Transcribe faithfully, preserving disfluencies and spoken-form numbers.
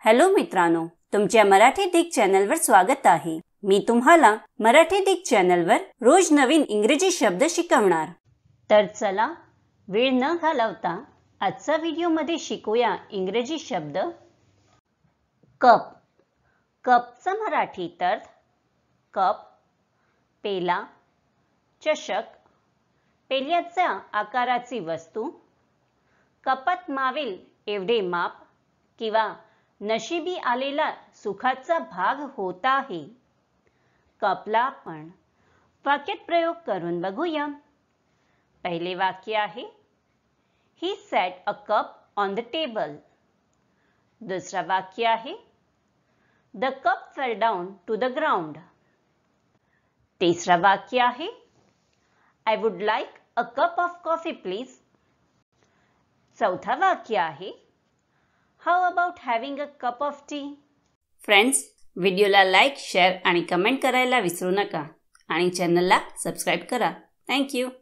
Hello मित्रांनो, तुमच्या मराठी दिग चॅनलवर स्वागत आहे। मी तुम्हाला मराठी दिग चॅनलवर रोज नवीन इंग्रजी शब्द शिकवणार। तर चला वेळ न घालवता आजच्या व्हिडिओमध्ये शिकूया इंग्रजी शब्द कप। कपचा मराठीत अर्थ कप, पेला, चषक, पेल्याच्या आकाराची वस्तू, कपात मावेल एवढे माप किंवा नशिबी आलेला सुखाचा भाग होत आहे। कपला आपण वाक्यात प्रयोग करून बघूया। पहिले वाक्य आहे He set a cup on the table. दुसरा वाक्य आहे The cup fell down to the ground. तिसरा वाक्य आहे I would like a cup of coffee please. चौथा वाक्य आहे How about having a cup of tea? Friends, व्हिडिओला लाईक, शेअर आणि कमेंट करायला विसरू नका आणि चॅनलला सबस्क्राइब करा। Thank you.